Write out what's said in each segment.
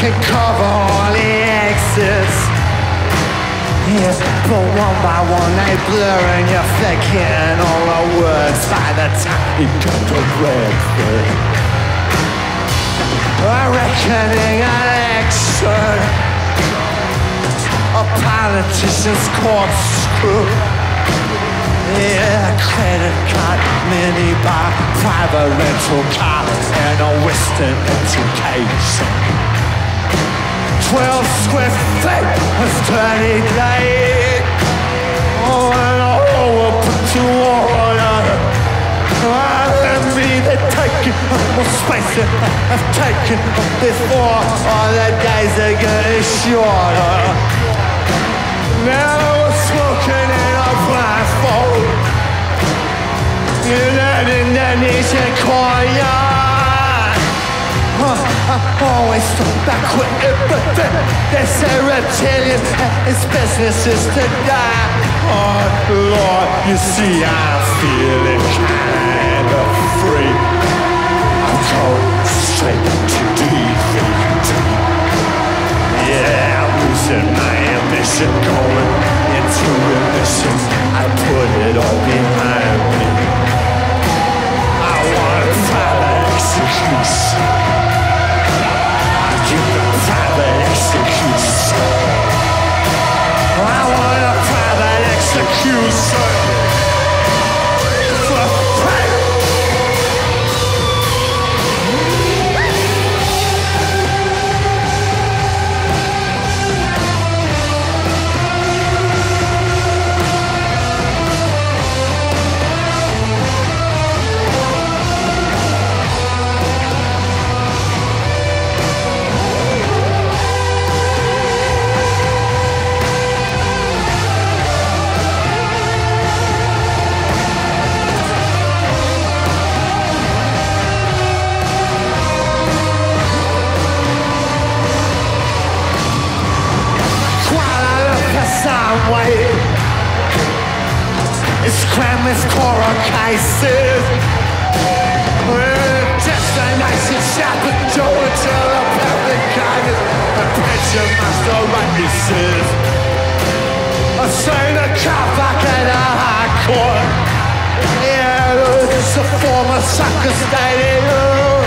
can cover all the exits. Yeah, but one by one they blur and you're forgetting all the words by the time you get to Redford. A reckoning election, a politician's corkscrew. Yeah, credit card, minibar, private rental car, and a Western education. 12 square feet of 30 days. Oh, and all will put to order. And me, they're taking more space than I've taken before. All the days are getting shorter. Now we're smoking in a blindfold in an Indonesian courtyard. I always thought back with it, but they say reptilian, his business is to die. Oh Lord, you see I'm feeling kind of free. I'm going straight to DVD. Yeah, I'm losing my ambition, going into remission. I put it all behind me. I want a private execution. Private execution. I want a private execution. For private. It's crammed with coral cases. Destination shopping, Joe until the public kindness. The pension master witnesses. I say the car back at a high court. Yeah, it's a former soccer stadium.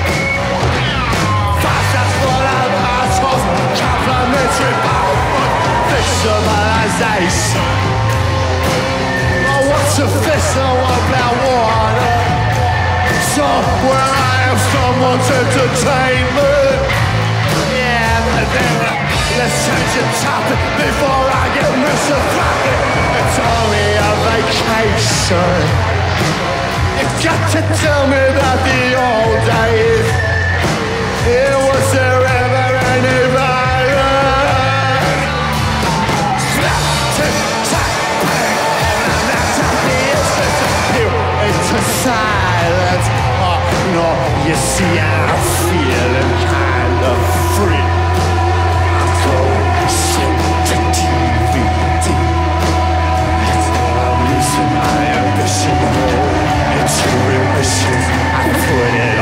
Fast full of assholes, complimentary power, visualization. What's a fish and what about water? So where I have someone's entertainment. Yeah, but then let's change the topic before I get misinterpreted. It's only a vacation. You've got to tell me about the old days. It was there ever any violence? Snap, tick, tack, bang. Into silence. Oh, no, you see I'm feeling kind of free. I'm going straight to DVD. I'm losing my ambition. It's a remission. I put it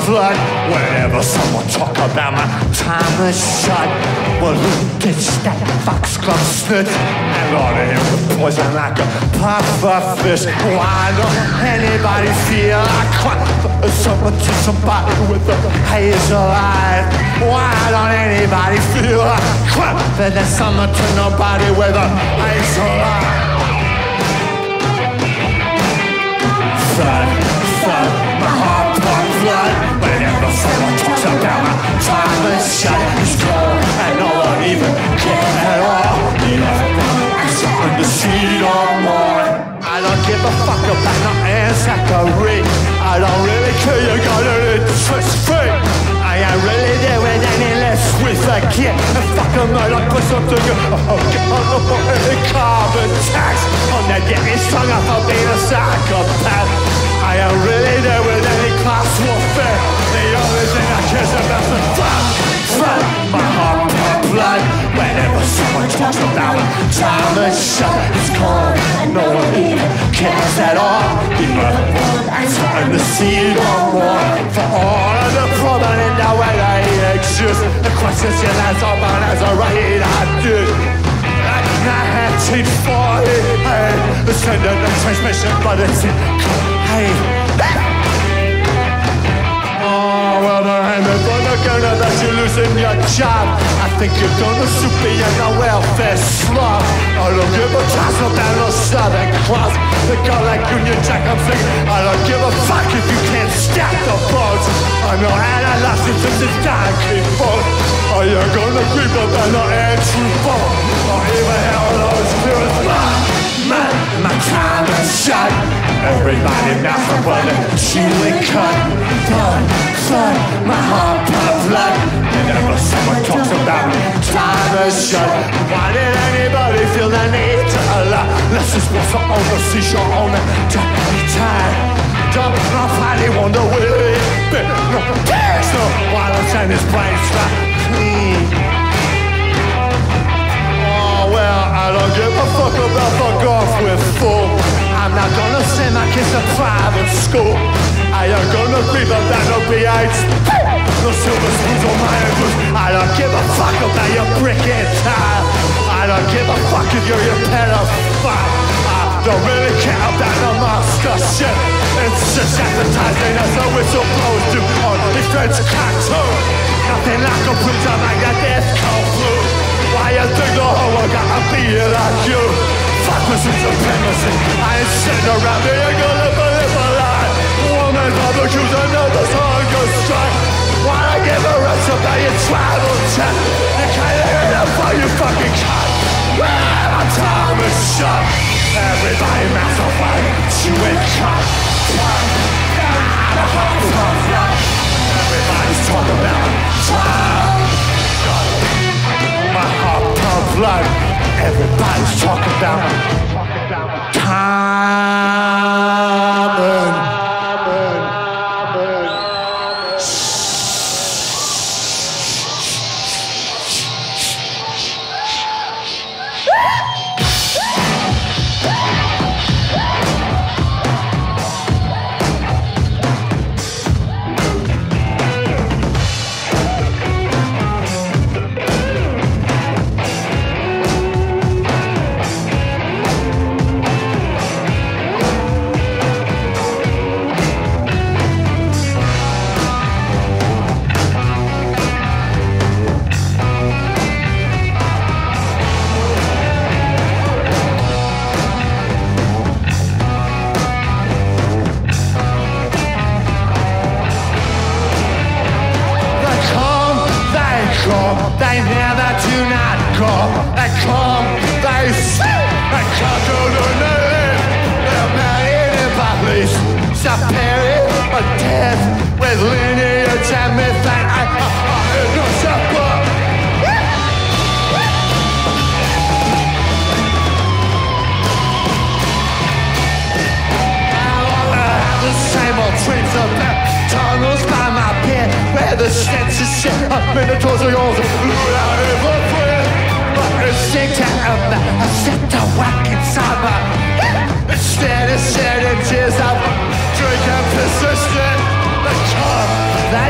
blood. Whenever someone talk about my time is shut, well, who ditched that foxglove snitch? And on him with poison like a pufferfish. Why don't anybody feel like someone to somebody with a hazel eye? Why don't anybody feel like that there's someone to nobody with a hazel eye? Thud, thud, my heart pumps blood. Whenever someone talks about my time is shut, it's cold and no one even cares at all. On the seat or more. I don't give a fuck about no ancestry. I don't really care, you got it interest free. I ain't really there with any less with a kid. And fuck a murder, put something on carbon tax. On that getting strung up for being a psychopath. I ain't really there with any class warfare. The only thing I care about is fuck, my heart, my blood. Whenever someone talks about it, time is shut, it's cold, and no one even cares at all. The other one and the seed on war. For all of the problem in the way they exist, the questions you ask are mine as a right I did. 1940, hey, the send of the transmission, but it's in, hey. Oh, well, there ain't no gonna that you're losing your job. I think you're gonna super in a welfare slum. I don't give a toss about no Southern Cross. The girl like Union Jack, I'm thinking I don't give a fuck if you can't stack the boats. I know analyzing since it's dying creep boat. Are you gonna creep up and no entry boat? Or even hell knows clear as man, my time is shut. Everybody now from brother, chewing cut. Done, son, my heart pumps blood. Whenever someone talks about me, time is shut. Why did anybody feel the need to allow? Let's just walk for overseas your own time. Don't nobody wonder will it be. No, there's no violence and his brain's not clean. Oh, well, I don't give a fuck about fuck off with fool. I'm not gonna send my kids to private school. I ain't gonna be the that no BH. No silver spoons on my ankles. I don't give a fuck about your brick and tile. I don't give a fuck if you're your pedophile. I don't really care about no monster shit. It's just advertising as a whistleblowers do on the French cartoon. Nothing like a preacher like a death cold flu. Why you think the whole world gotta be like you? Fuck with some supremacy. I ain't sitting around here, you're gonna live a lie. Woman's barbecues, another hunger strike. Wanna give a rest about your travel check? You can't hear that for you fucking cut. My time is shut. Everybody mouths off like chewing cut. Everybody's talking about time. My heart pumps blood. Everybody's talking about time. They never do not go. They come, they see, they can't do nothing. They're married in police, superior or death with lineage and methane. I no support. The same old trains of that tunnels by my bed where the stench is shit of Minotaurs are yours. Loot out ever friend. But instinct and I set the whack inside my instead of shedding tears of drinking persistent. They come,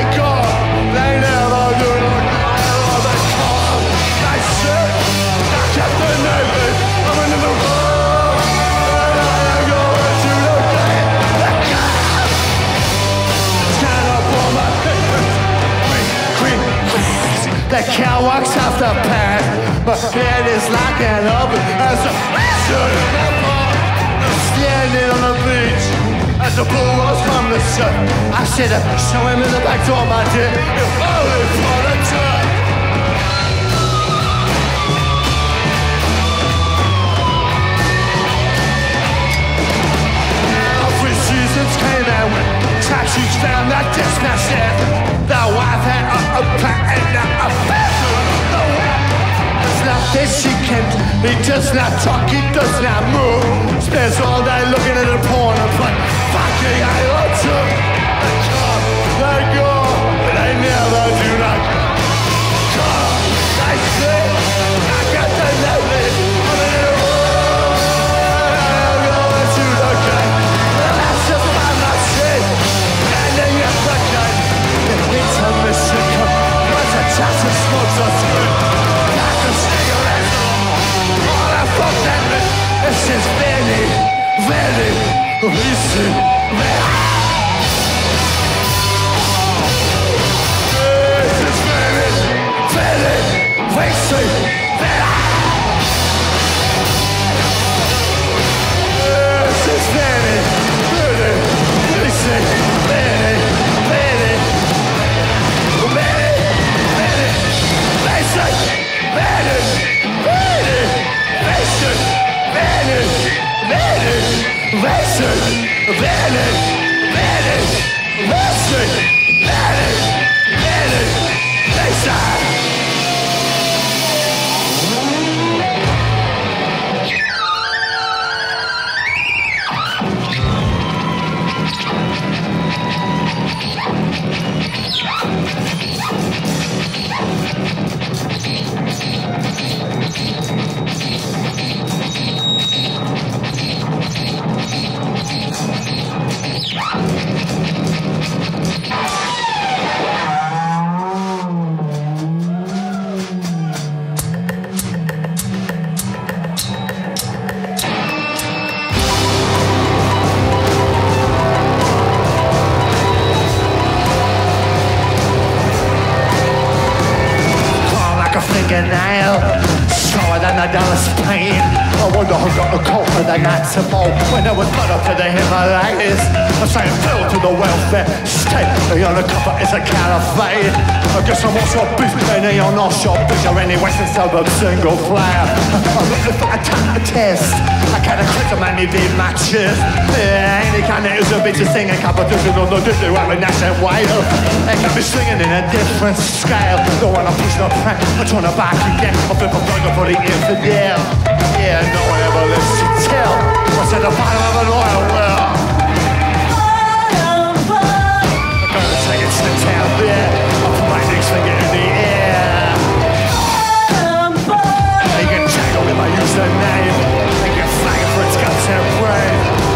the past. My head is like an oven as a picture in the park. I'm standing on the beach as the blue rose from the sun. I said, show him in the back door, my dear, if only for the turn. Seasons came and went. Taxis found that dispatch there. The wife had a patent, a bedroom. It's not this she kept. He does not talk, he does not move. Spends all day looking at the porn and play. Fucking I love to. They come, they go, but they never do not come. They say, I got the lovely. I'm in the room. I'm going to the game. It's a mission, once a chance of smokes or screw. Like a cigarette, all I fuck that man. This is very, very easy. This is very, very easy. This is very, very easy. When I was put up to the Himalayas, I say fell to the welfare state. The undercover is a caliphate. I guess I'm also busy, any on offshore bitch or any western suburb single player. I'm looking for a test. I can't click them and need matches. Yeah, any kind of is a bitch singing competition on the Disney World National Whale. They can be singing in a different scale. Don't wanna push the prank, I'm trying to back again. I flip a burger for the infidel. Yeah, no one ever lives to tell what's at the bottom of an oil well. I'm gonna take it to the town there. I'll put my next finger in the air. You can tangle with my username. You can flag it for its guts and brain.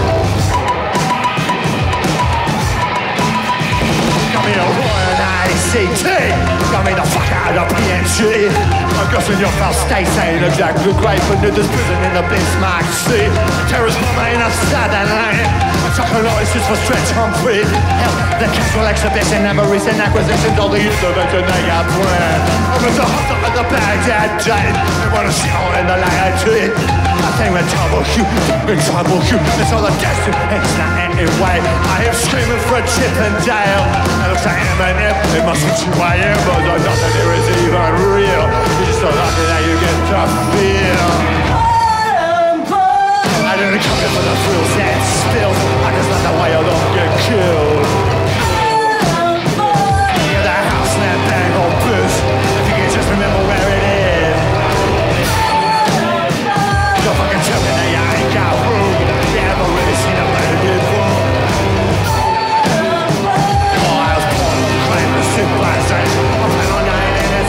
Got me a Royal ICT. Got me the fuck out of PNG. I'm guessing your foul state ain't exactly great, but there's prison in the Bismarck Sea. Terrorist bomber in a southern land. Sucker noises for Stretch Humphrey. Hell, the casual exhibition never recent acquisitions. All the use of it and they got brand. I'm just a hustle at the Baghdad Jade. They want to see all in the laity. I think we're troubleshoot. It's all a destiny, it's not any way. I am screaming for a Chip and Dale. It looks like Eminem. It must be 2 AM, but nothing here is even real. You're just so lucky that you get to feel. I didn't come here for the thrills and spills. I just let the whale don't get killed. You're the house that bang on boost. If you can just remember where it is. Don't fucking tell me that you ain't got room. You haven't really seen a better before. Oh, I was born to claim the civilization. I'm playing on 9 minutes.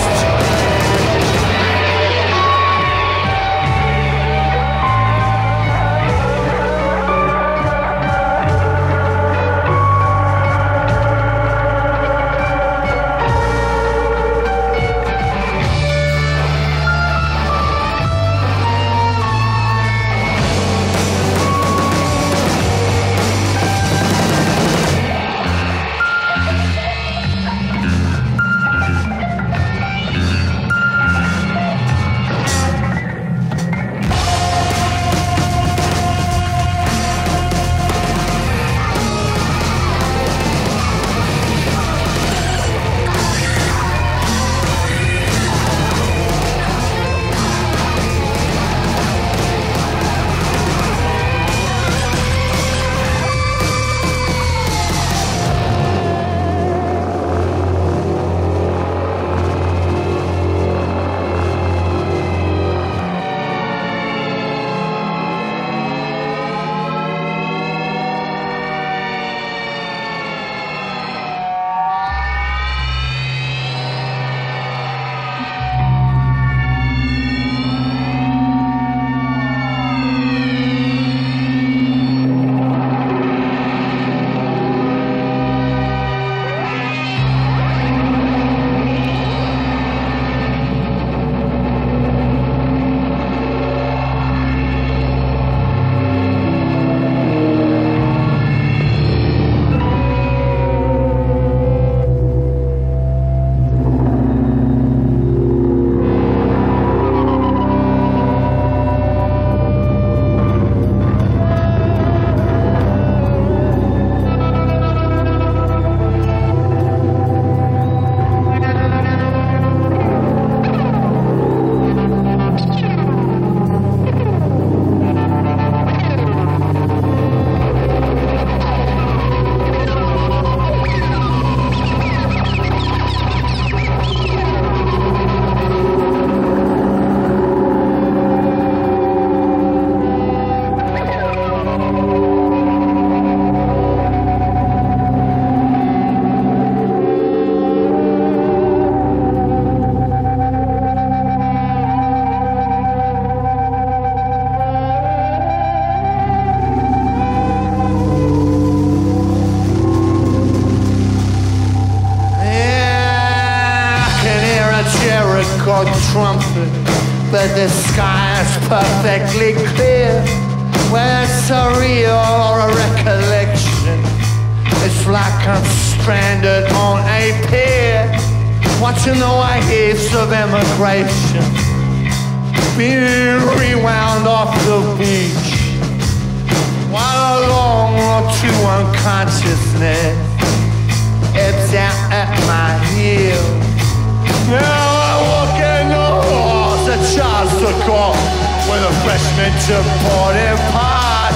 where the sky is perfectly clear, where it's a real or a recollection. It's like I'm stranded on a pier, watching the waves of emigration being rewound off the beach, while a long road to unconsciousness ebbs out at my heel. Now I walk in the halls that Charles took off with a freshman to boarding part.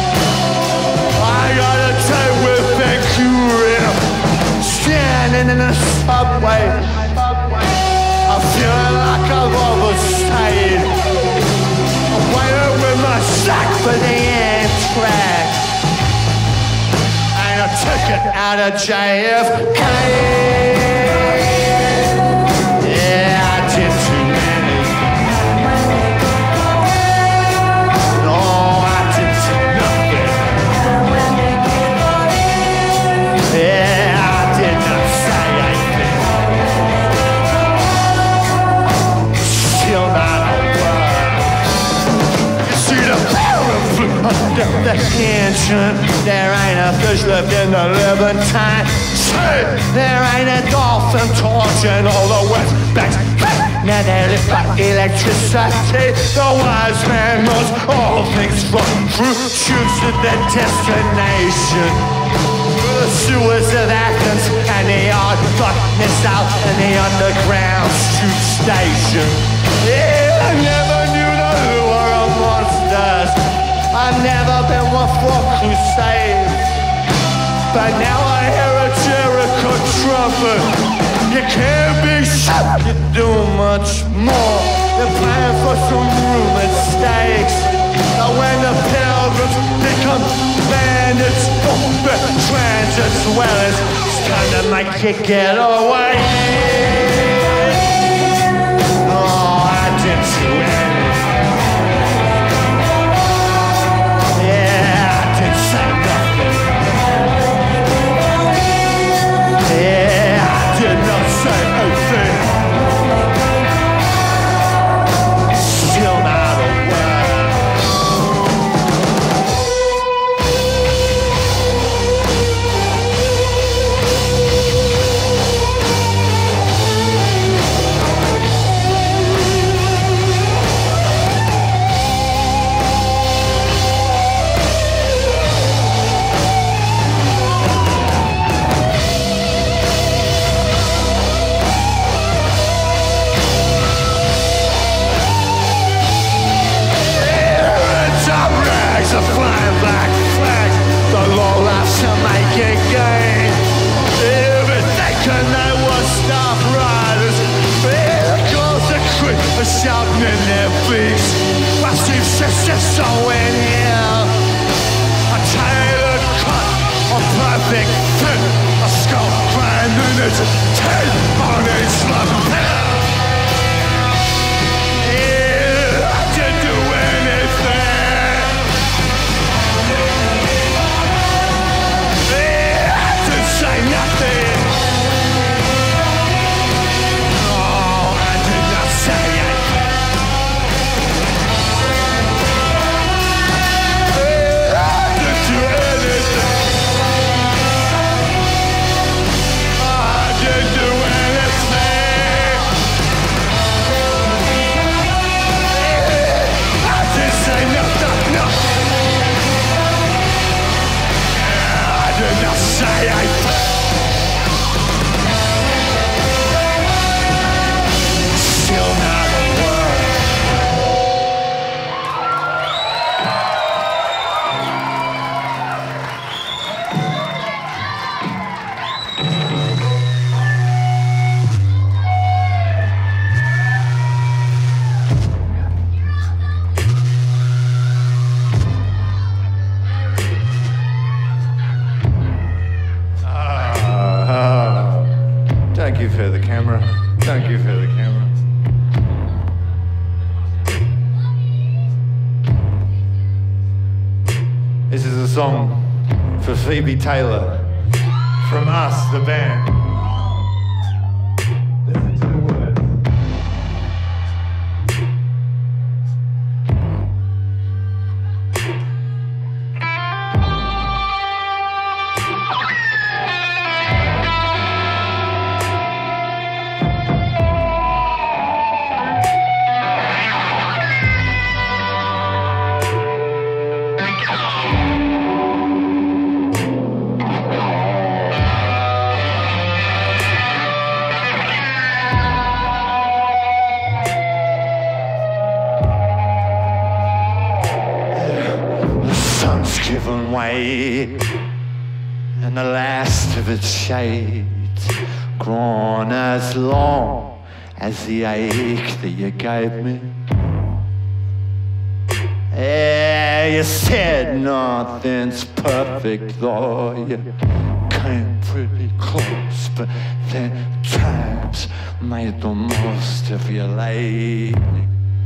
I got a tape with Vancouver, standing in the subway. I'm feeling like I've overstayed. I'm waiting with my sack for the Amtrak and a ticket out of JFK. Yeah, I did too many. No, I did nothing. Yeah, I did not say anything. Still not a word. You see the paraplu under the engine. There ain't a fish left in the Levantine. There ain't a dolphin torching all the west banks. Now they live by electricity. The wise man knows all things from fruit shoots to their destination. The sewers of Athens and the odd darkness out in the underground tube station. Yeah, I never knew the lure of monsters. I've never been one for crusades. But now I hear a Jericho trumpet. You can't be shot, you do much more than plan for some room and stakes. But when the pilgrims become bandits, open trans as well as it's time to make you get away. Oh, I did too many. Yeah, I did say nothing. Yeah, I did not say a thing. Still not a word. The flying black flags, the low laughs are making gain. Even thinking they were staff riders, here goes the crew shouting in their beaks. Massive sisters so in here. A tailored cut, a perfect fit, a skull brand in its tail on its lapel. Yeah, I didn't do anything. Say nothing. No, I did not say anything. I didn't do anything. I didn't do anything. I didn't say nothing. No. I did not say anything. Still not a word. Thank you for the camera. Thank you for the camera. This is a song for Phoebe Taylor from us, the band. Listen to the words. given way, and the last of its shades grown as long as the ache that you gave me. Yeah, you said nothing's perfect, though you came pretty close, but then times made the most of you lately.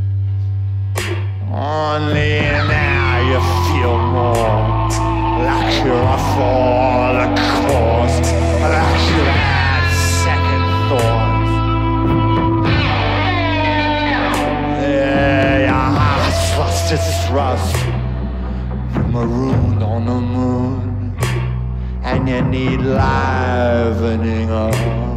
Only now you feel more like you're off all the course, like you had second thoughts. Yeah, your heart's lost its thrust, marooned on the moon, and you need livening up.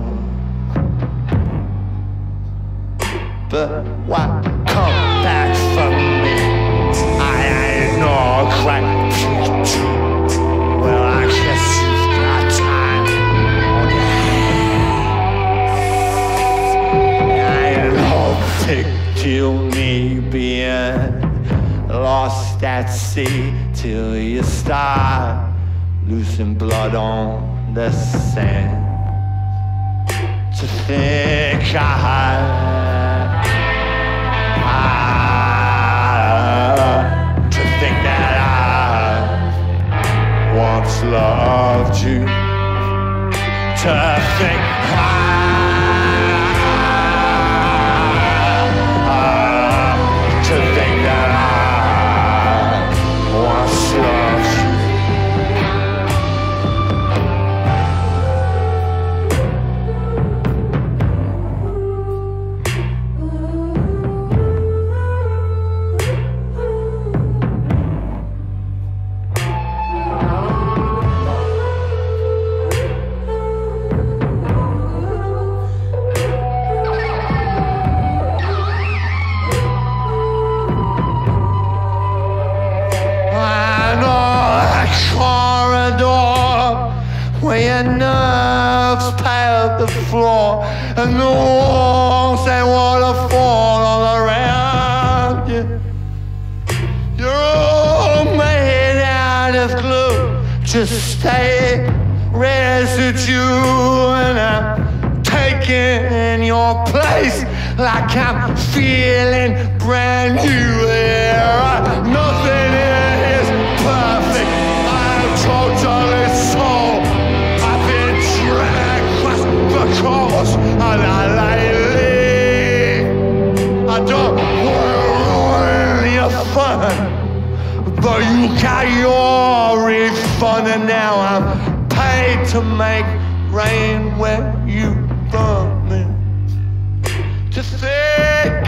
But what come back from me? I ain't no great teacher. Well, I guess you've got time on your hands. I ain't no big deal, me being lost at sea till you start losing blood on the sand. To think to think that I once loved you, to think that I once loved you. Where your nerves pale the floor and the walls they wanna fall all around you. You're all made out of glue, just stay residue, and I'm taking your place like I'm feeling brand new here. Nothing is perfect, I'm totally sold. Because I lately I don't want to ruin your fun, but you got your refund, and now I'm paid to make rain where you burn me. To think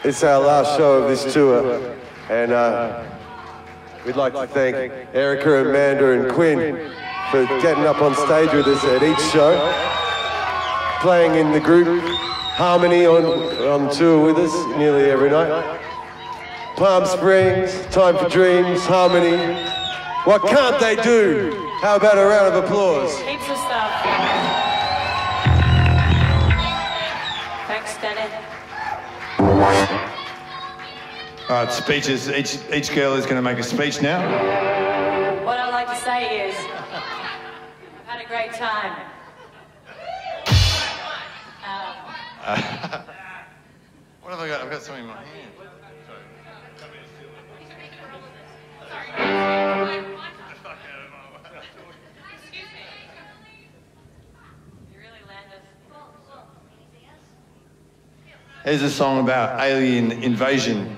It's our last show of this tour, and we'd like to thank Erica, Amanda, and Quinn for getting up on stage with us at each show, playing in the group Harmony on tour with us nearly every night. Palm Springs, Time for Dreams, Harmony. What can't they do? How about a round of applause? Heaps of stuff. Thanks, Denny. All right, speeches. Each girl is going to make a speech now. What I'd like to say is, I've had a great time. What have I got? I've got something in my hand. Here's a song about alien invasion.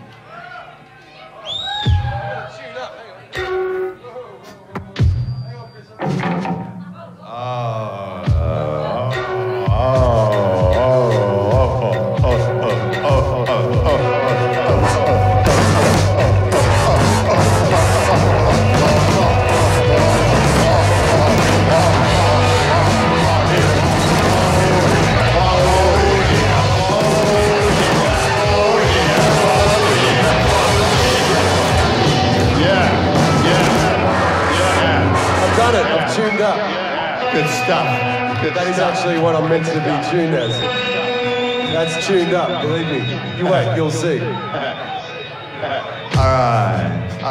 Good stuff. That is actually what I'm meant to be tuned as. That's tuned up, believe me. You wait, you'll see. All right.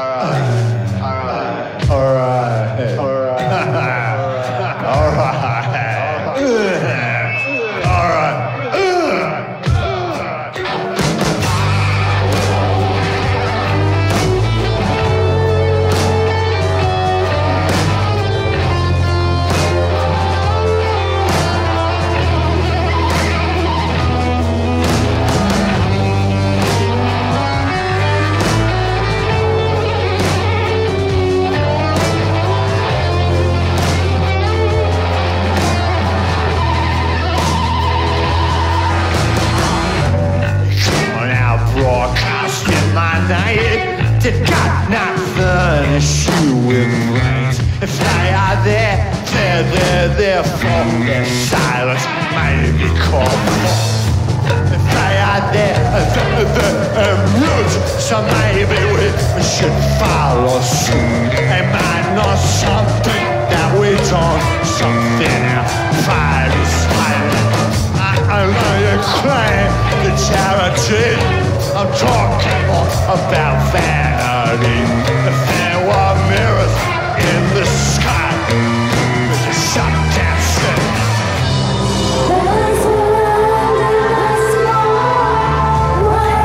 Did God not furnish you with brains? If they are there, they're there for their silence may be called for. If they are there, they're mute. So maybe we should follow suit. They might know something that we don't, something outside is silent. I know you claim the charity. I'm talking more about vanity. If there were mirrors in the sky, we could shut down shit. There's a world in the small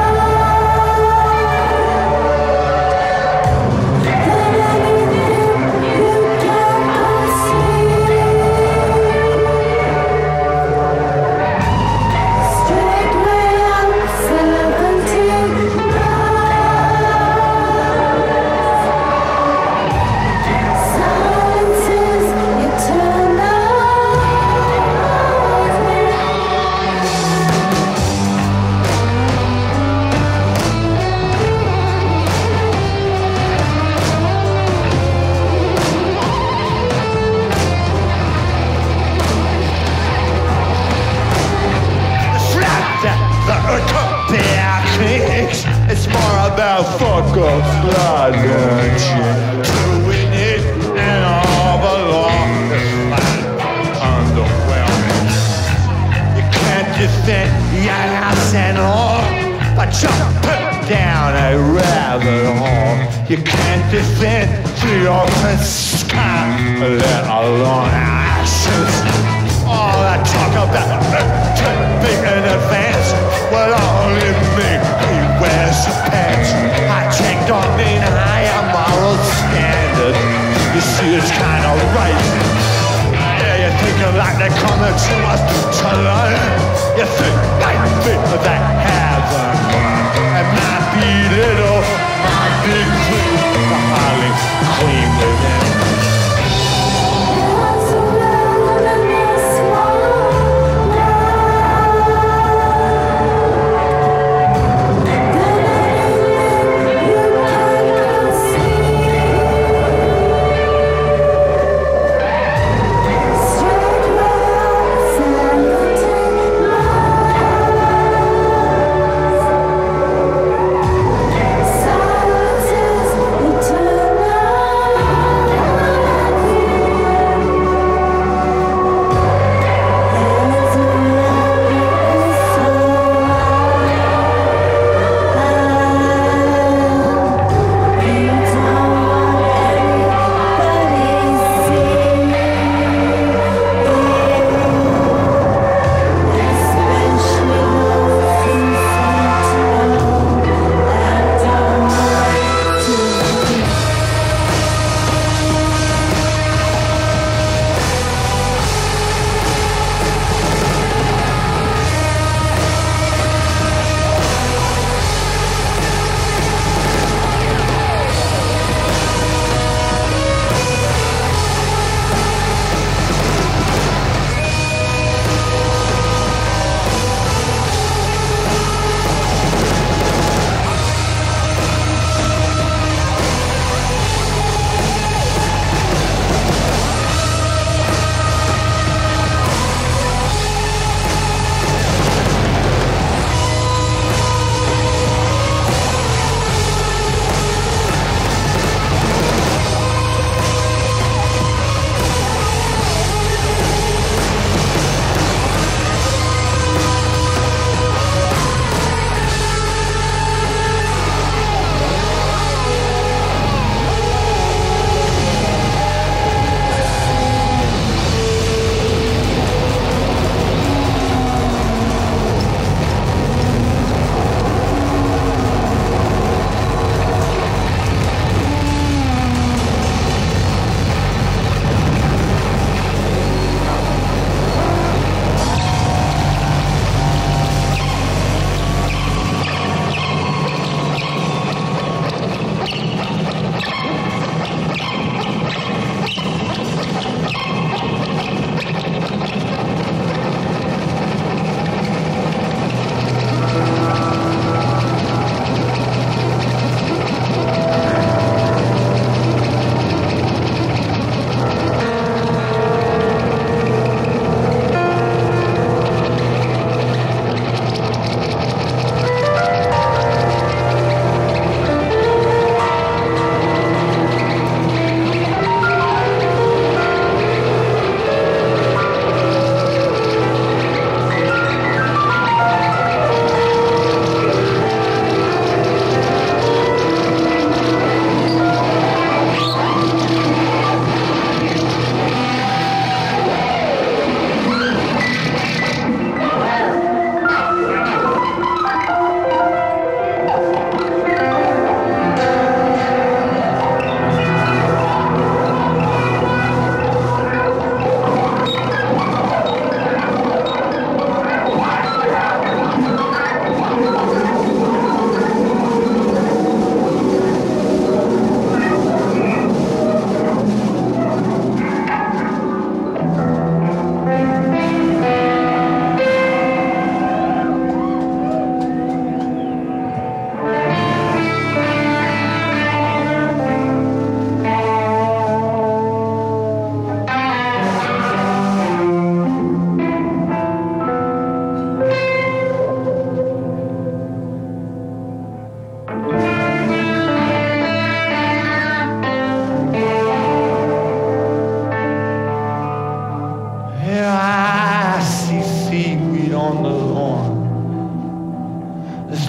world. Than anything you can perceive. Straightway up 17. It's more about fuck-ups, blood and shit. Doing it and all belong. It's like underwhelming. You can't defend your house and all, but jump down a rabbit hole. You can't defend the open sky, let alone ashes. All I talk about be in advance will only make me wear some pants. I checked on mean higher moral standard. You see, it's kind of right. Yeah, you're thinking like they're coming to us to learn. You think like people that haven't learned. It might be little, might be clean, but hardly clean within.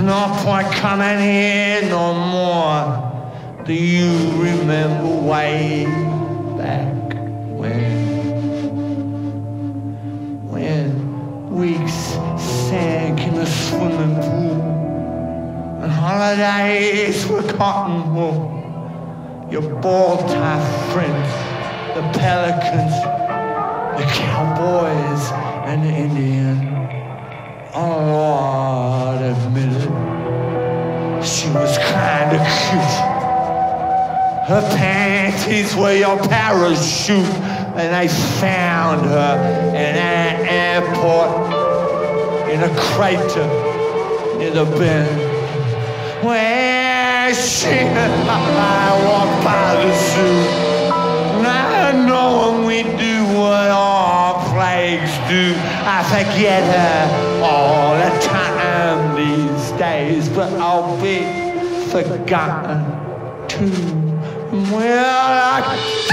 no point coming here no more. Do you remember way back when weeks sank in the swimming pool and holidays were cotton wool? Your ball-tie friends, the pelicans, the cowboys and the Indian. Oh Lord, admitted she was kinda cute. Her panties were your parachute, and I found her in an airport in a crater near the bend. Where she and I walked by the zoo, not knowing we do what all Flagz do. I forget her all the time these days, but I'll be forgotten too. Well, like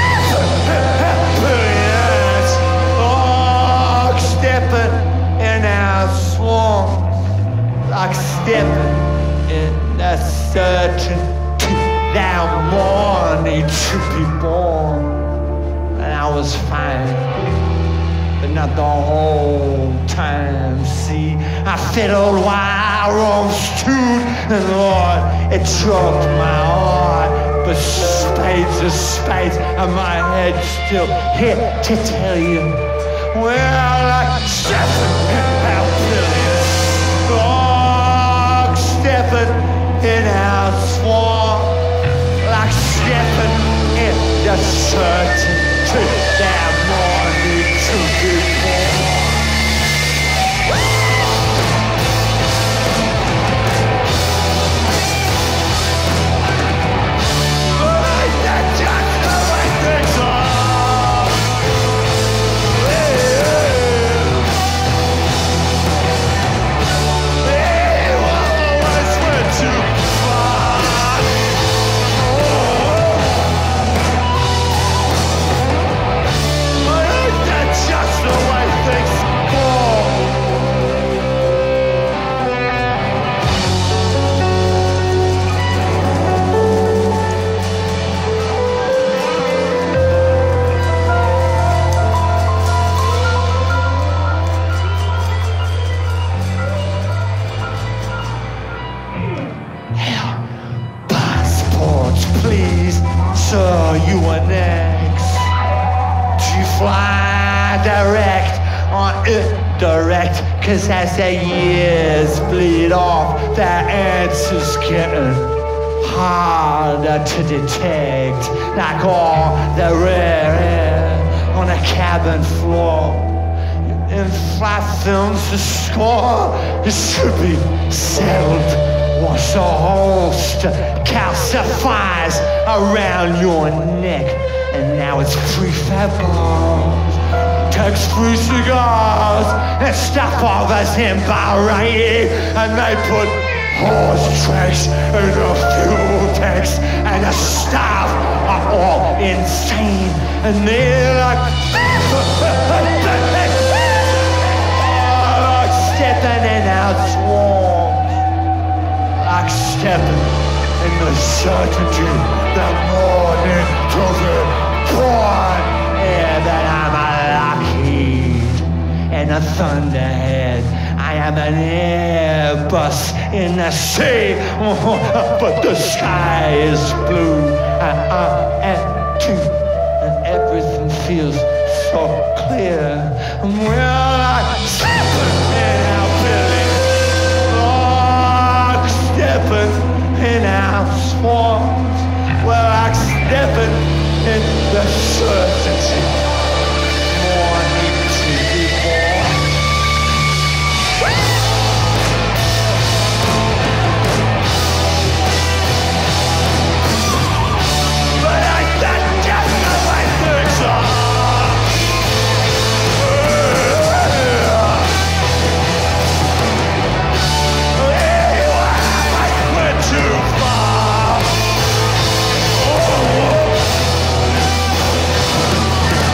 happiness, like stepping in our swamp, like stepping in the certainty that more need to be born. And I was fine, but not the whole time. See, I fiddled while Rome stood, and Lord, it choked my heart. But spades are spades, and my head's still here to tell you. Well, like stepping in our billions, like stepping in our swamp, like stepping in the certainty that more need to be born. Direct, cause as the years bleed off, the answer's getting harder to detect, like all the rare air on a cabin floor. In flat films, the score, it should be settled once the holster calcifies around your neck, and now it's prefab bombs. Tax-free cigars and stuff all us in Bahrain, and they put horse tracks in the fuel tanks, and the staff are all insane, and they're like stepping in our swamps, like stepping in the certainty that morning to be born. Yeah, that I'm and a thunderhead. I am an Airbus in the sea, but the sky is blue. And everything feels so clear. We're like stepping in our building, like stepping in our swamps. We're like stepping in the certainty. Too far.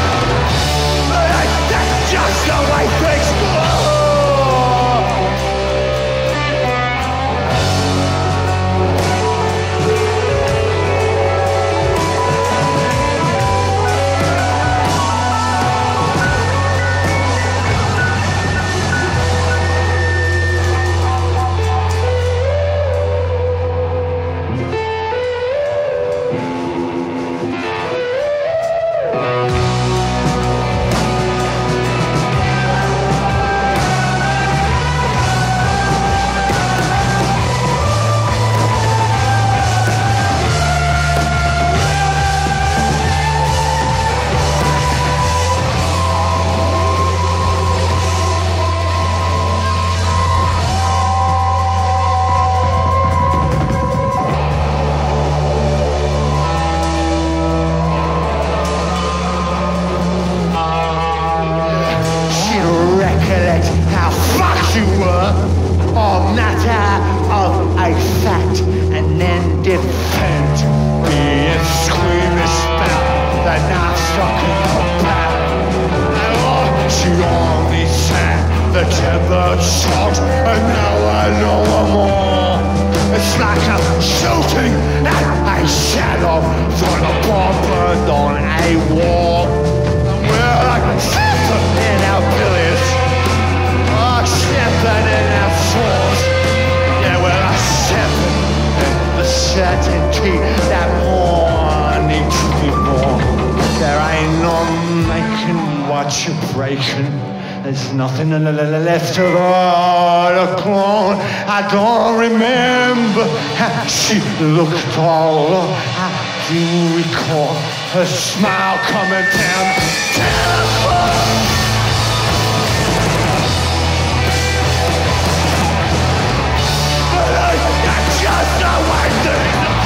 I sat and then did faint. Being squeamish about the knife stuck in her back. And oh, she only said the timber shot, and now I know her more. It's like I'm shooting at a shadow from a bomb burned on a wall. And we're like stepping in our billies, stepping in our swords. Yeah, we're like stepping in the certainty that more needs to be born. There ain't no making what you're breaking. There's nothing left of all the clone. I don't remember how she looked all. I do recall her smile coming down the telephone. But that's just the way things are.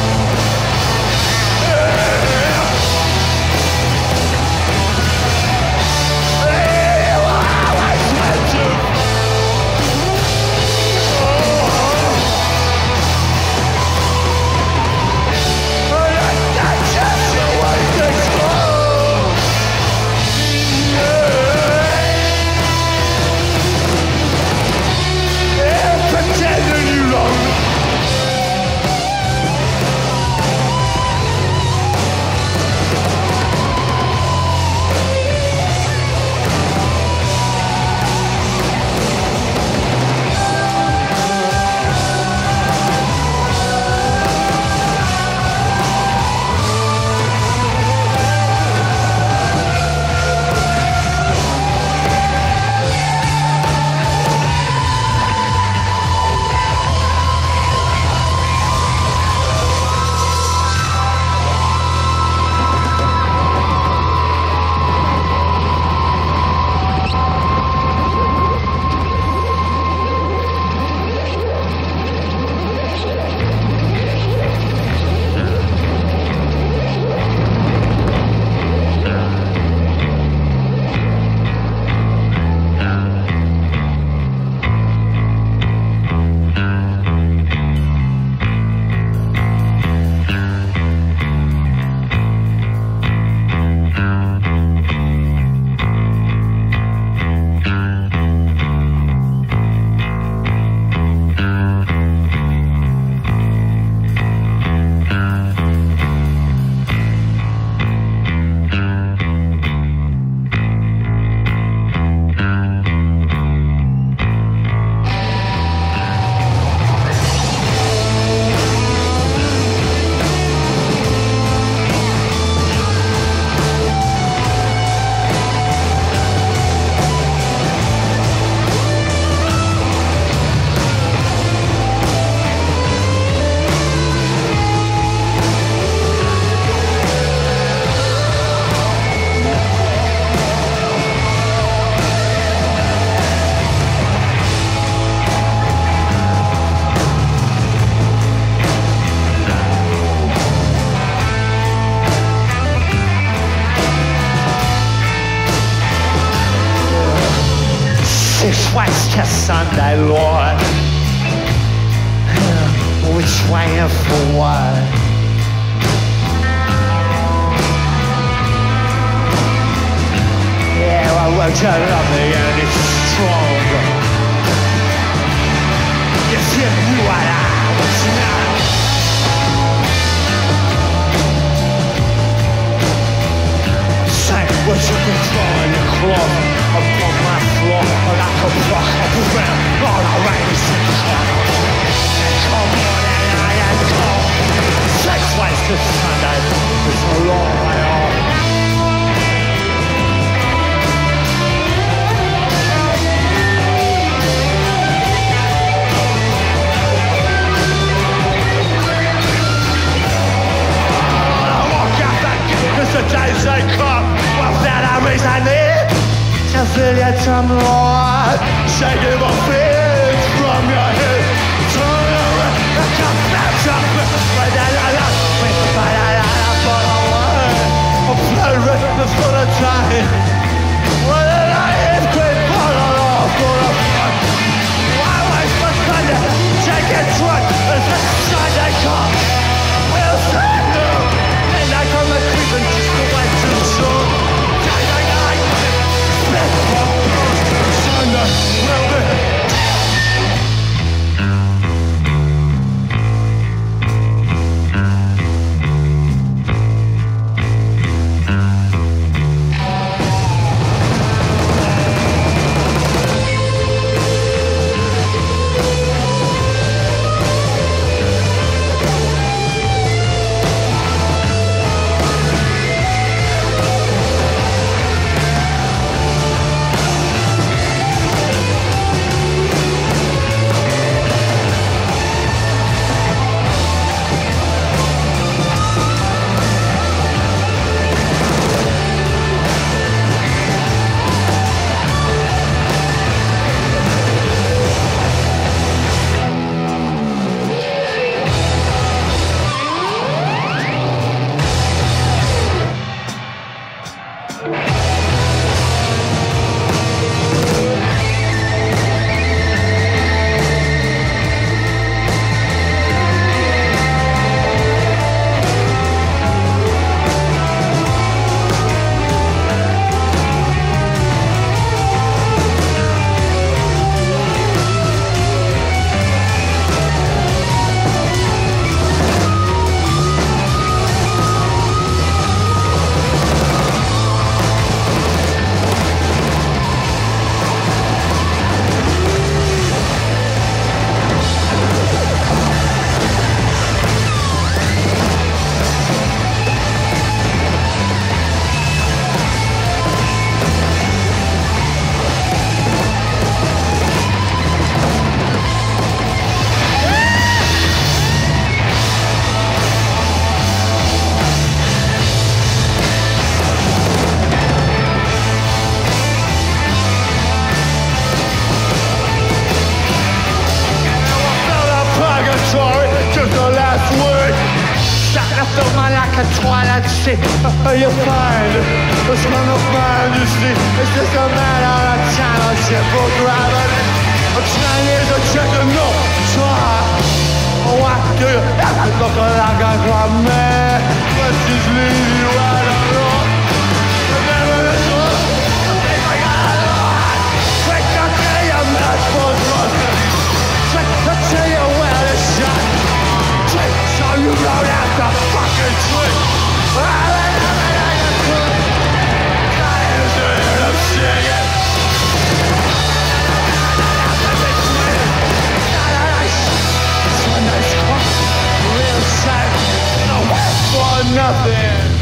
Sunday, Lord. Which way and for what? Yeah, well, we'll turn it up again, it's stronger. If you knew what I was now. Say, what you been throwing your cloth upon my floor like a block of ground. All I write is in the corner. And come on and I am cold. 6 ways to Sunday, it's a long way off. The days they come without a reason to fill your time, Lord. Shaking my feet from your head. Turn around and come back up. But then I love me, but I put away. I'm playing the full of time. Well, then I hit quick, put it off for a fun. Why waste my thunder? Take it to a like a twilight sea. You find what's gonna find, you see. It's just a matter of time, a simple gravity. 10 years of chicken, no try. Why do you have to look like a crumb man? Let's just leave you right alone. Remember this one? I got a lot. Quick to tell you, man, for us. Quick to tell you where to shot. Quick, so you don't have to fucking trick. I'm singing. Real sight, no for nothing.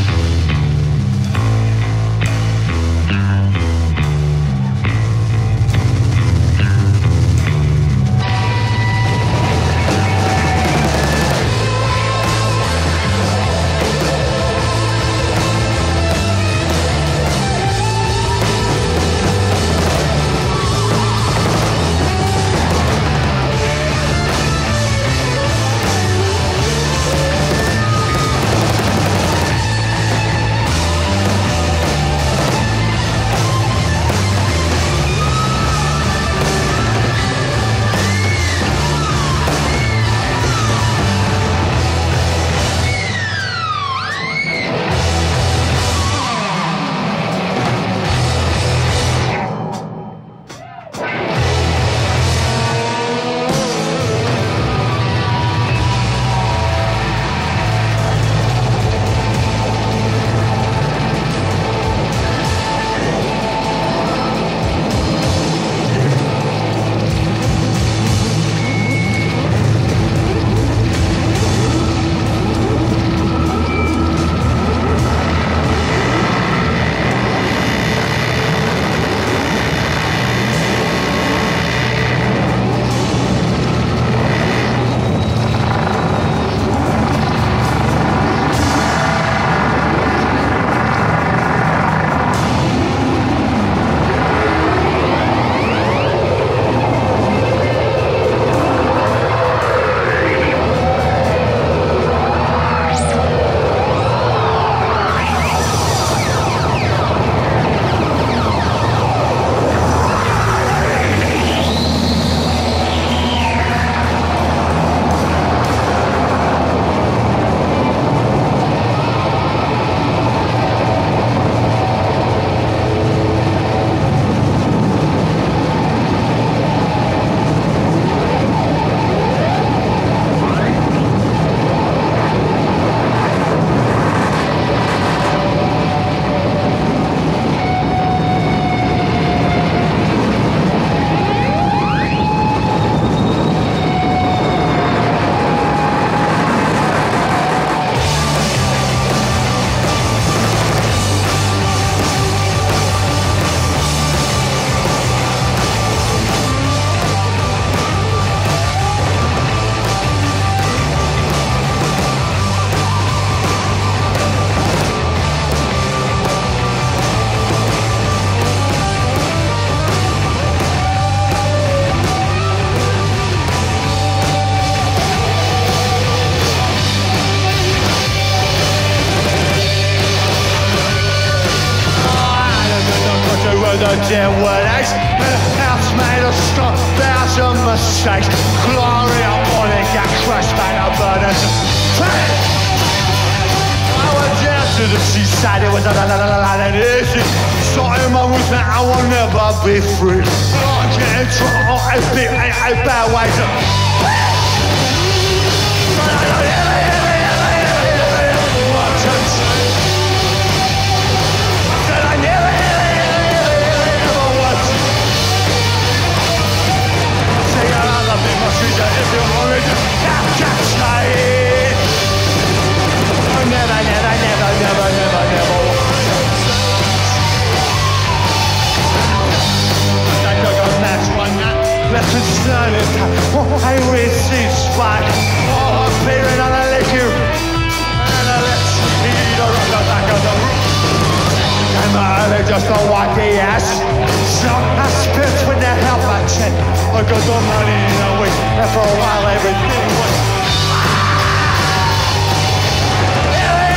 dead wet eggs in a house made of straw. Thousand mistakes, glory upon it, got crushed by the burdens. I went down to the seaside, it was a and easy. Starting my roots, man, I will never be free. I can't try, I bad ways of. I receive spike. Oh, appearing on a liquor. And a let's eat a rock on back of the roof. And my early just a wacky ass. So I spit with the help I check. I got the money in a week. And for a while everything was.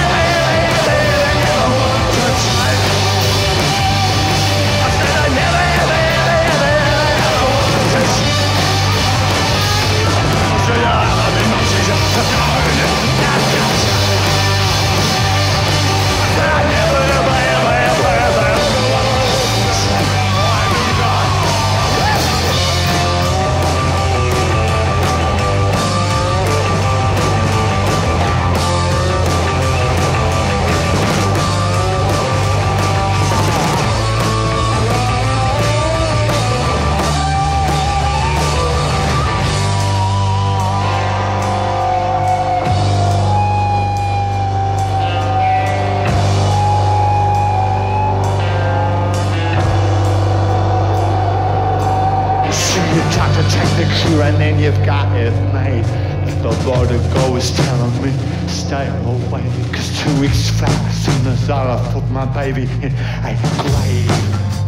picture and then you've got it made. The Lord of God was telling me, stay away, 'cause 2 weeks flat as soon as I put my baby in a grave.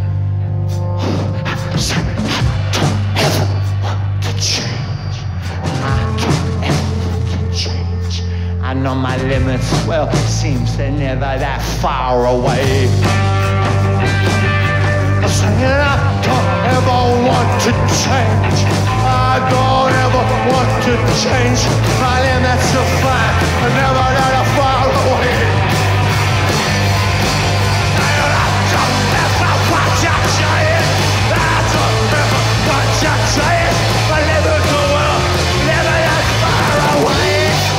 So I don't ever want to change. I don't ever want to change. I know my limits, well, seems they're never that far away. I'm saying I don't ever want to change. I don't ever want to change. My limits are fine, I'm never that far away. And I don't ever want to change. I don't ever want to change. My limits are well, never that far away.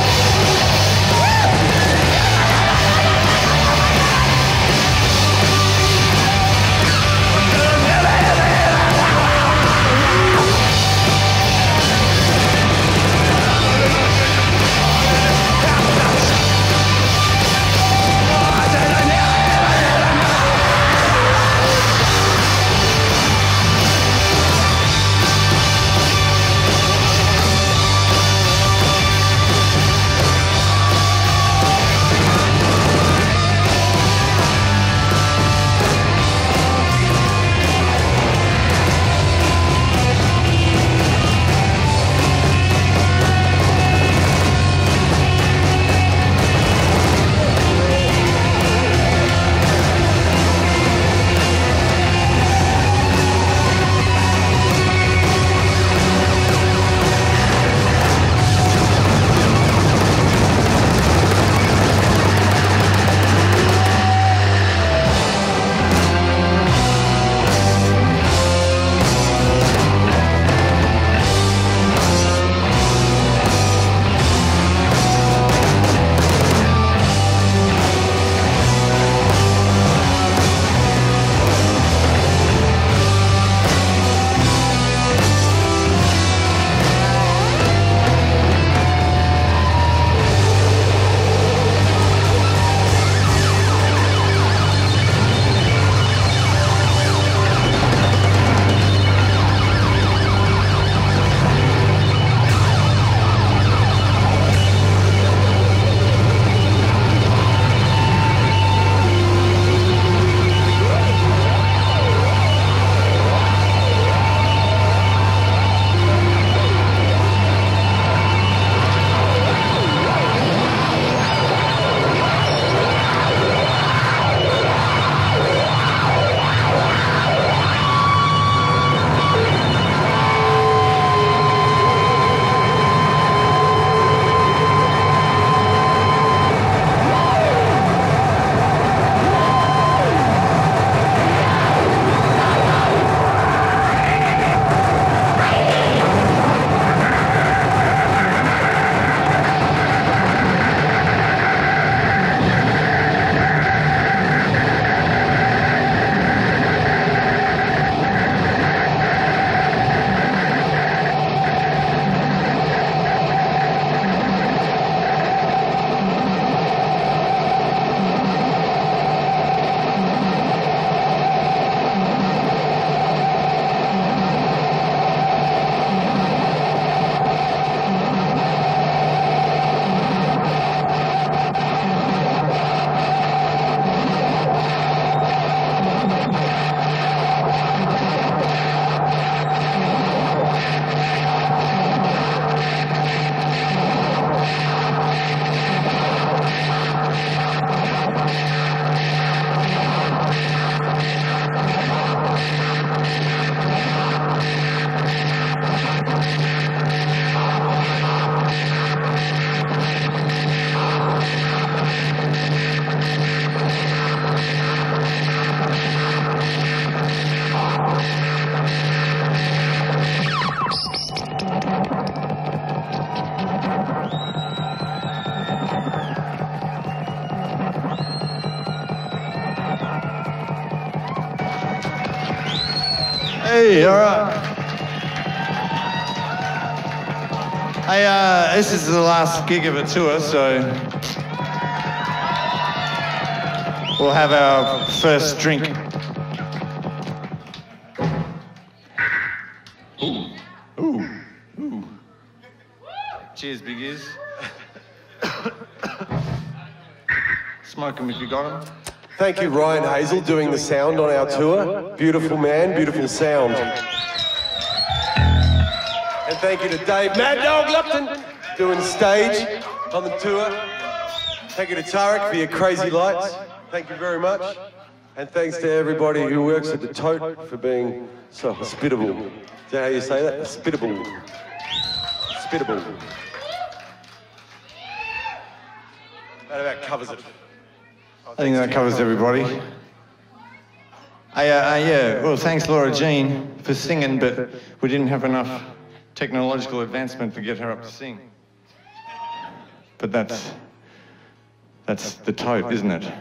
Hey, all right. Hey, this is the last gig of a tour, so we'll have our first drink. Ooh. Cheers, big ears. Smoke them if you got them. Thank you, Ryan Hazel, doing the sound on our tour. Beautiful man, beautiful sound. And thank you to Dave Mad Dog Lupton, doing stage on the tour. Thank you to Tarek for your crazy lights. Thank you very much. And thanks to everybody who works at the Tote for being so hospitable. Is that how you say that? Hospitable. Hospitable. That about covers it. I think that covers everybody. Yeah, well, thanks Laura Jean for singing, but we didn't have enough technological advancement to get her up to sing. But that's the Tote, isn't it?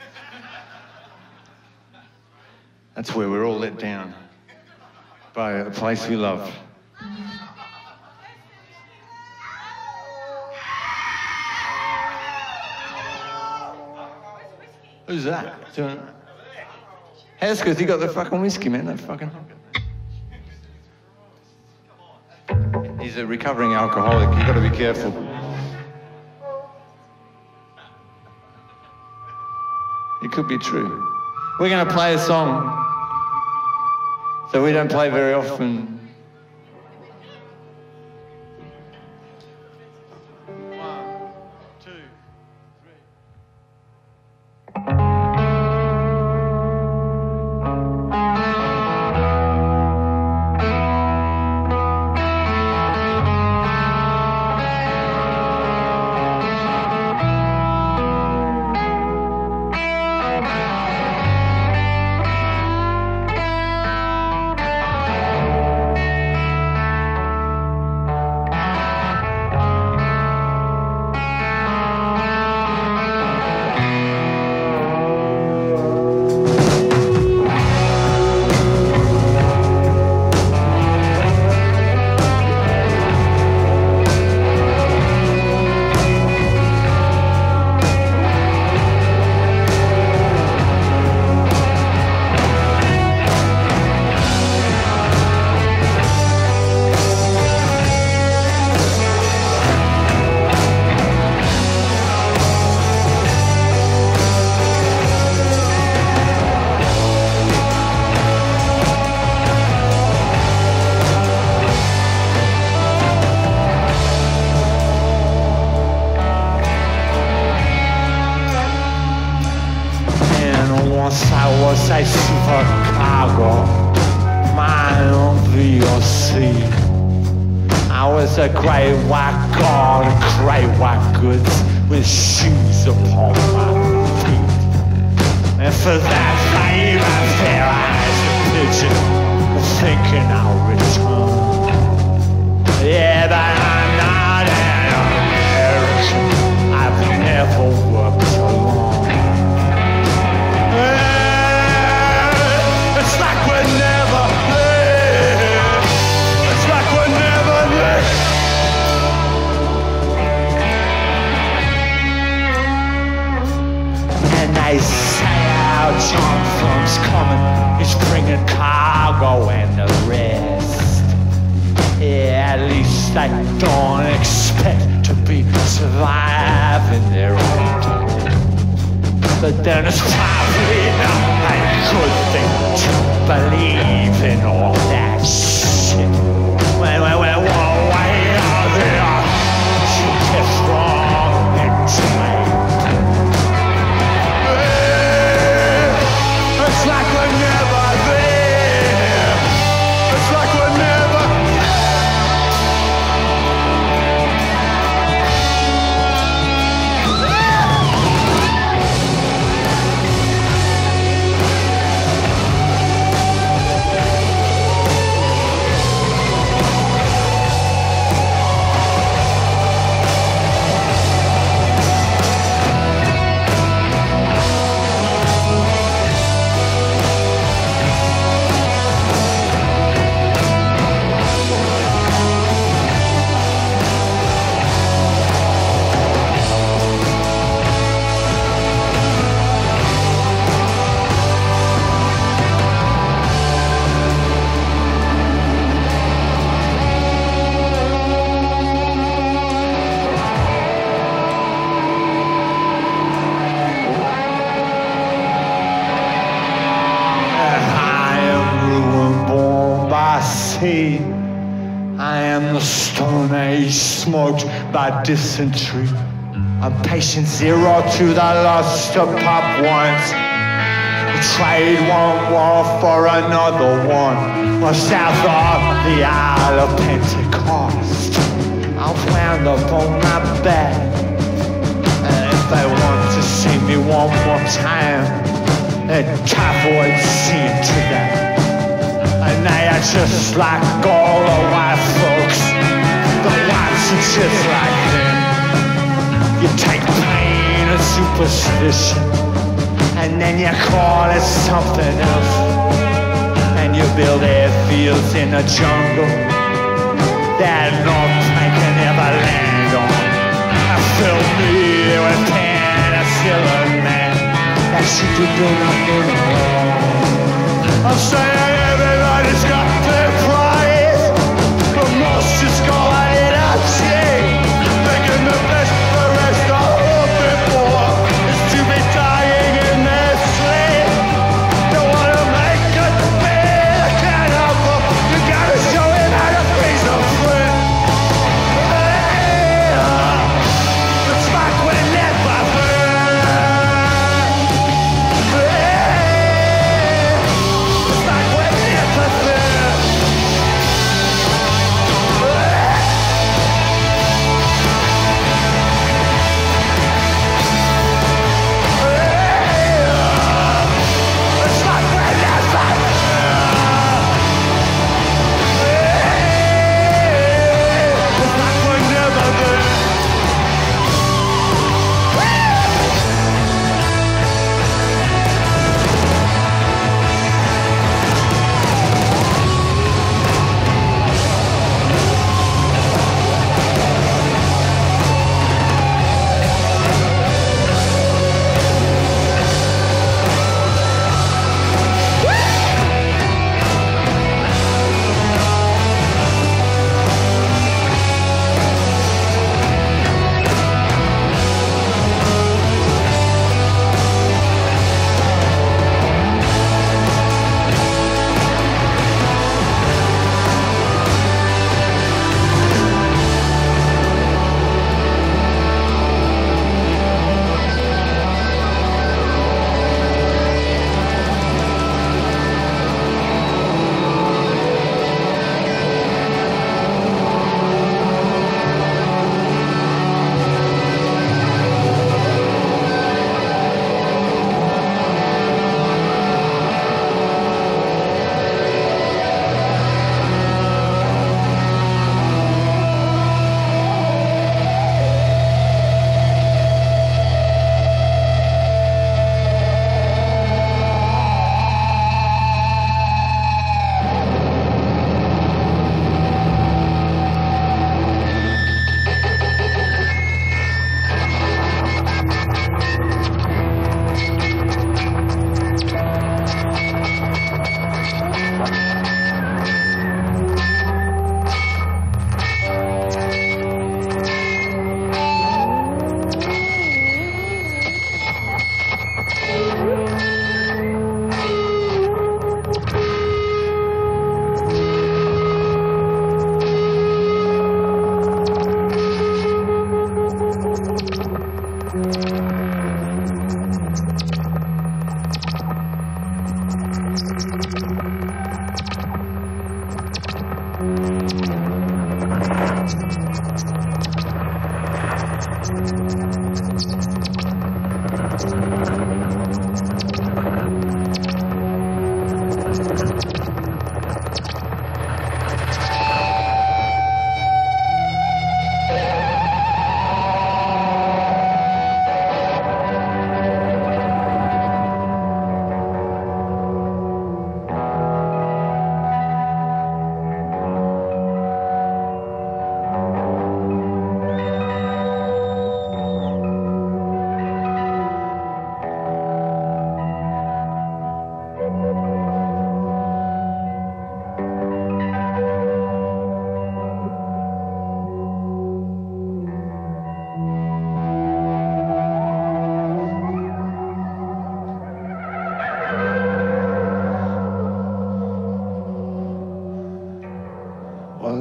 That's where we're all let down by a place we love. Who's that? Hesketh, you got the fucking whiskey, man. That fucking. He's a recovering alcoholic. You got to be careful. It could be true. We're going to play a song that we don't play very often. say supercargo, man of the sea. I was a grey white god, grey white goods, with shoes upon my feet. And for that fame I fair eyes a pigeon, thinking I'll return. Yeah, but I'm not an American, I've never worked alone. It's like we're never there. It's like we're never there. And they say how John Thumb's coming. He's bringing cargo and the rest. Yeah, at least they don't expect to be surviving their own day. But then it's probably not a good thing to believe in all that shit. When one way or the other, you get wrong and drained. It's like we're never there. It's like we're never tea. I am the Stone Age smoked by dysentery. I'm patient zero to the lost of pop ones. Trade one war for another one. Or south of the Isle of Pentecost. I've wound up on my back. And if they want to see me one more time, then typhoid see to that. And they are just like all the white folks. The whites are just like them. You take pain and superstition, and then you call it something else. And you build airfields in the jungle that no plane can ever land on. I fill me with penicillin, man. That shit you do nothing wrong. I'm saying everybody's got their price, but most just go at it out cheap, thinking the best the rest are hoping for is to be dying in their sleep. Don't wanna make a big cannibal, you gotta show him how to freeze a friend. The smoke will never burn. The smoke will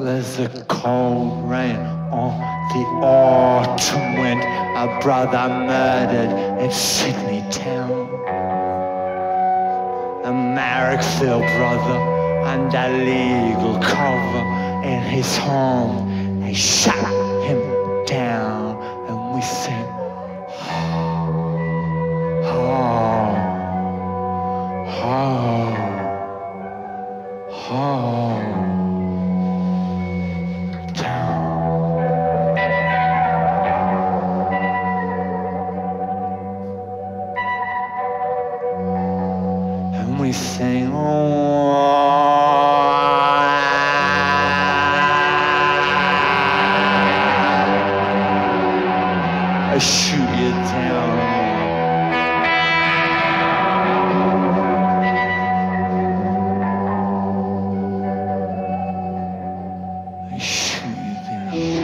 there's a cold rain on the autumn wind. A brother murdered in Sydney town. A Marrickville brother under legal cover in his home. They shut him down, and we sing, oh, oh, oh. We sing, I shoot you down. I shoot you down.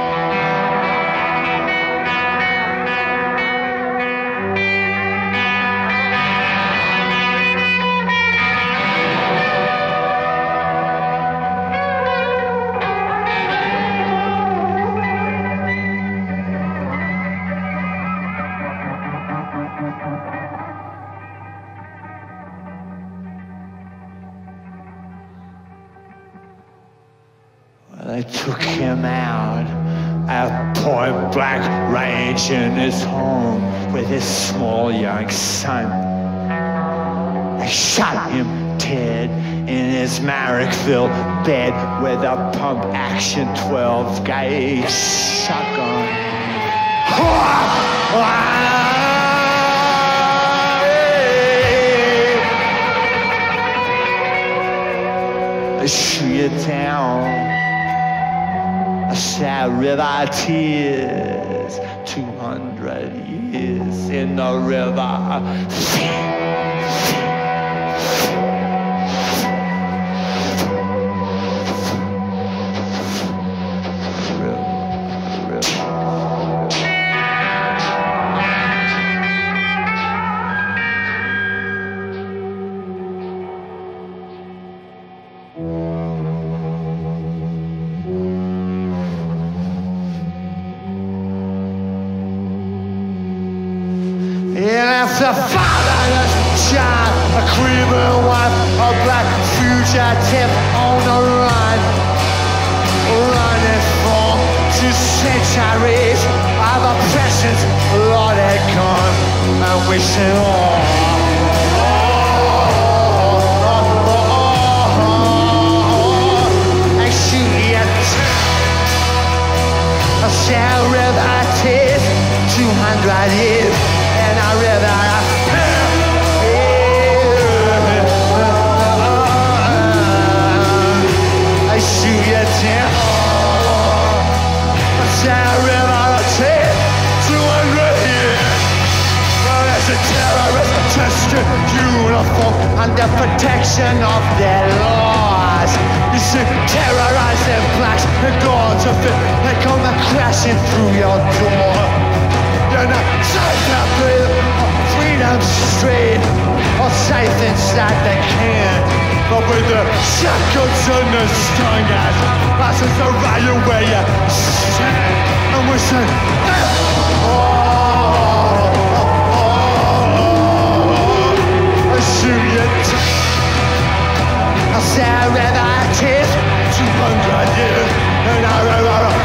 They took him out at Point Blank Range in his home with his small young son. They shot him dead in his Marrickville bed with a pump action 12 gauge shotgun. They shoot you down. A sad river tears, 200 years in the river. The fatherless child, a criminal wife, a black fugitive on the run, running from 2 centuries of oppression's bloody gun, and we sing, and shoot it. A sad river tears, 200 years. And I realize I shoot you down. I say I realize 200 years. Well, as a terrorist tested uniform under protection of their laws. You see, terrorizing blacks, the gods of it, they come crashing through your door. You're not safe out there on Freedom Street or safe inside the can. But with the shackles and the strung out, passes around you where you stand. And we say, I shoot you down. I say I read our tears, 200 years, and I read our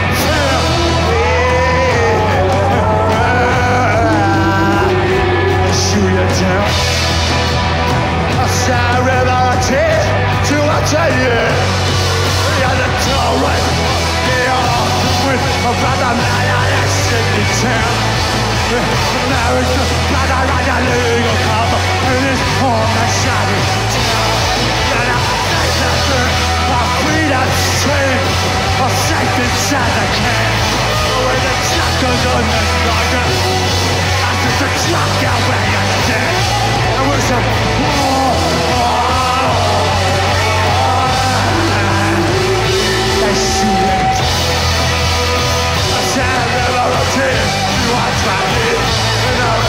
shoot you down. I say I read our tears, 200 years. You're the tolerant, with a brother man out of Sydney town. America, brother right a legal cover, and his home and shot it down. You're not safe out there, our freedom street, or safe inside the can. With the shotguns on the slugger, after the clock out where you're dead. And we're so, they shoot it. I said I never did, you are trying it, and I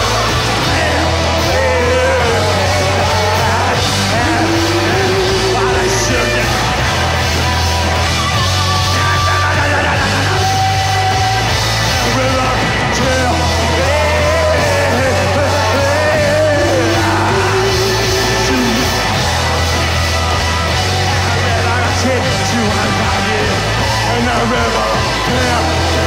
while I shoot it. river clear.